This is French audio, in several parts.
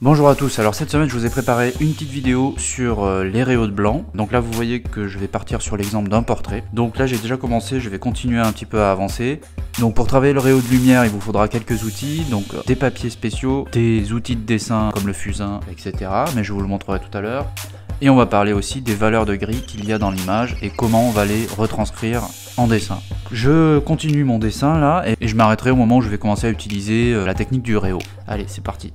Bonjour à tous, alors cette semaine je vous ai préparé une petite vidéo sur les rayons de blanc. Donc là vous voyez que je vais partir sur l'exemple d'un portrait. Donc là j'ai déjà commencé, je vais continuer un petit peu à avancer. Donc pour travailler le rayon de lumière il vous faudra quelques outils, donc des papiers spéciaux, des outils de dessin comme le fusain, etc. Mais je vous le montrerai tout à l'heure. Et on va parler aussi des valeurs de gris qu'il y a dans l'image et comment on va les retranscrire en dessin. Je continue mon dessin là et je m'arrêterai au moment où je vais commencer à utiliser la technique du rayon. Allez, c'est parti.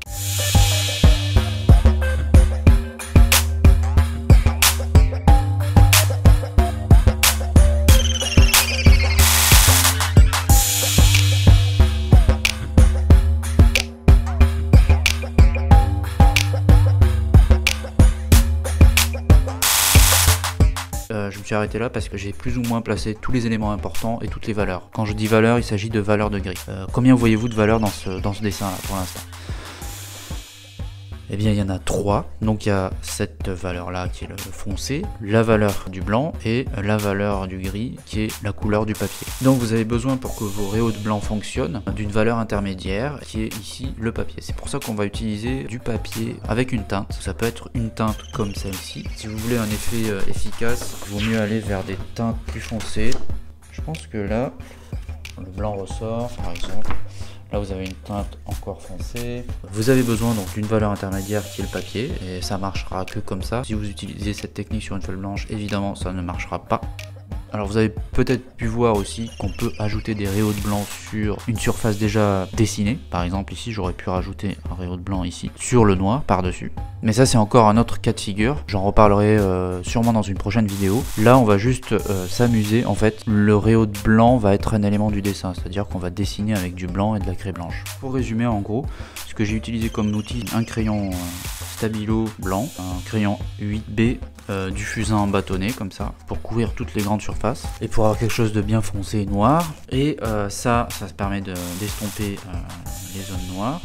Je me suis arrêté là parce que j'ai plus ou moins placé tous les éléments importants et toutes les valeurs. Quand je dis valeurs, il s'agit de valeurs de gris. Combien voyez-vous de valeurs dans ce dessin là pour l'instant? Eh bien il y en a 3, donc il y a cette valeur là qui est le foncé, la valeur du blanc et la valeur du gris qui est la couleur du papier. Donc vous avez besoin pour que vos rayons de blanc fonctionnent d'une valeur intermédiaire qui est ici le papier. C'est pour ça qu'on va utiliser du papier avec une teinte. Ça peut être une teinte comme celle-ci. Si vous voulez un effet efficace, il vaut mieux aller vers des teintes plus foncées. Je pense que là, le blanc ressort par exemple. Là vous avez une teinte encore foncée. Vous avez besoin donc d'une valeur intermédiaire qui est le papier et ça marchera que comme ça. Si vous utilisez cette technique sur une feuille blanche, évidemment ça ne marchera pas. Alors vous avez peut-être pu voir aussi qu'on peut ajouter des rayons de blanc sur une surface déjà dessinée. Par exemple ici j'aurais pu rajouter un rayon de blanc ici sur le noir par-dessus. Mais ça c'est encore un autre cas de figure, j'en reparlerai sûrement dans une prochaine vidéo. Là on va juste s'amuser, en fait le rayon de blanc va être un élément du dessin, c'est-à-dire qu'on va dessiner avec du blanc et de la craie blanche. Pour résumer en gros, ce que j'ai utilisé comme outil, un crayon stabilo blanc, un crayon 8B, du fusain bâtonné comme ça, pour couvrir toutes les grandes surfaces et pour avoir quelque chose de bien foncé et noir. Et ça se permet d'estomper les zones noires.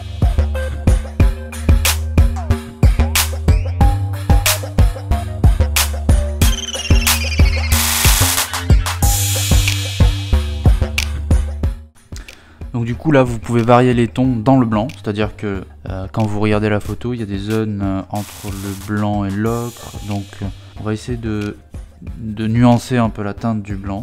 Donc du coup là vous pouvez varier les tons dans le blanc, c'est-à-dire que quand vous regardez la photo il y a des zones entre le blanc et l'ocre, donc on va essayer de nuancer un peu la teinte du blanc.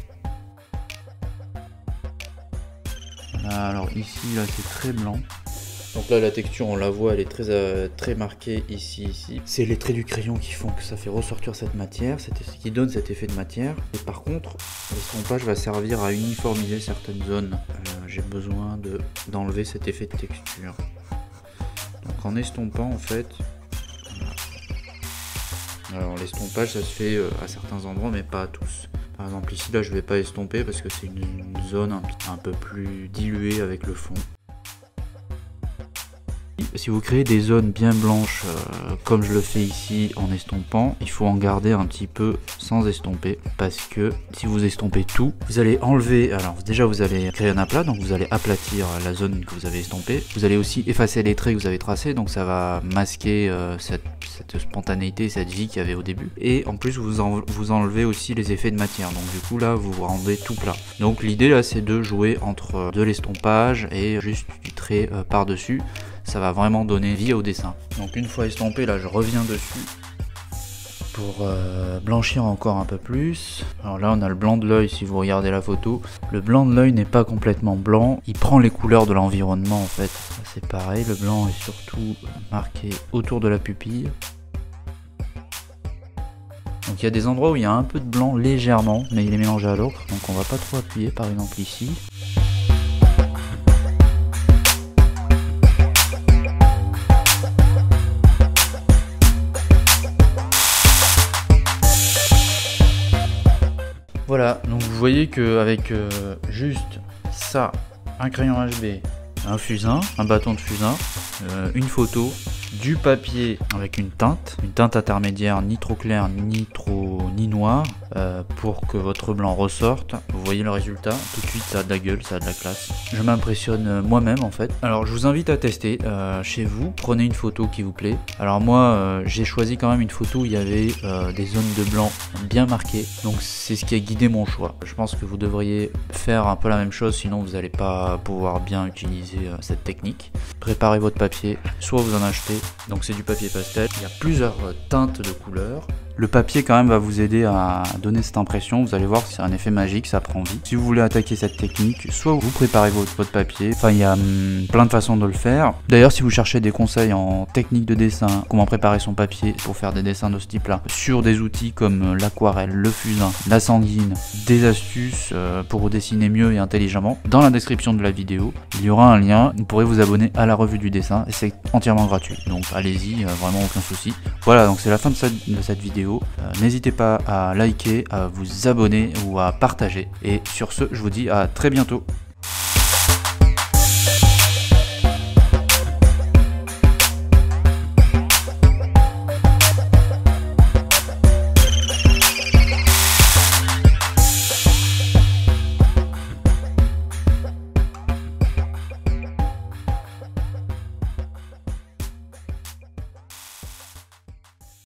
Voilà, alors ici là c'est très blanc. Donc là la texture on la voit, elle est très marquée ici. C'est les traits du crayon qui font que ça fait ressortir cette matière, c'est ce qui donne cet effet de matière. Et par contre l'estompage va servir à uniformiser certaines zones. J'ai besoin d'enlever cet effet de texture. Donc en estompant en fait, alors l'estompage ça se fait à certains endroits mais pas à tous. Par exemple ici là je vais pas estomper parce que c'est une zone un peu plus diluée avec le fond. Si vous créez des zones bien blanches comme je le fais ici en estompant, il faut en garder un petit peu sans estomper, parce que si vous estompez tout, vous allez enlever, alors déjà vous allez créer un aplat, donc vous allez aplatir la zone que vous avez estompée, vous allez aussi effacer les traits que vous avez tracés, donc ça va masquer cette spontanéité, cette vie qu'il y avait au début, et en plus vous enlevez aussi les effets de matière, donc du coup là vous vous rendez tout plat. Donc l'idée là c'est de jouer entre de l'estompage et juste du trait par-dessus. Ça va vraiment donner vie au dessin. Donc une fois estompé, là je reviens dessus pour blanchir encore un peu plus. Alors là on a le blanc de l'œil si vous regardez la photo. Le blanc de l'œil n'est pas complètement blanc, il prend les couleurs de l'environnement en fait. C'est pareil, le blanc est surtout marqué autour de la pupille. Donc il y a des endroits où il y a un peu de blanc légèrement, mais il est mélangé à l'ocre, donc on va pas trop appuyer, par exemple ici. Voilà, donc vous voyez qu'avec juste ça, un crayon HB, un fusain, un bâton de fusain, une photo, du papier avec une teinte intermédiaire, ni trop claire ni noire, pour que votre blanc ressorte. Vous voyez le résultat, tout de suite ça a de la gueule, ça a de la classe. Je m'impressionne moi-même en fait. Alors je vous invite à tester chez vous, prenez une photo qui vous plaît. Alors moi j'ai choisi quand même une photo où il y avait des zones de blanc bien marquées, donc c'est ce qui a guidé mon choix. Je pense que vous devriez faire un peu la même chose, sinon vous n'allez pas pouvoir bien utiliser cette technique. Préparez votre papier, soit vous en achetez, donc c'est du papier pastel, il y a plusieurs teintes de couleurs. Le papier quand même va vous aider à donner cette impression, vous allez voir c'est un effet magique, ça prend vie. Si vous voulez attaquer cette technique, soit vous préparez votre papier, enfin il y a plein de façons de le faire. D'ailleurs si vous cherchez des conseils en technique de dessin, comment préparer son papier pour faire des dessins de ce type là, sur des outils comme l'aquarelle, le fusain, la sanguine, des astuces pour dessiner mieux et intelligemment, dans la description de la vidéo, il y aura un lien, vous pourrez vous abonner à la revue du dessin et c'est entièrement gratuit, donc allez-y, vraiment aucun souci. Voilà, donc c'est la fin de cette vidéo. N'hésitez pas à liker, à vous abonner ou à partager. Et sur ce, je vous dis à très bientôt.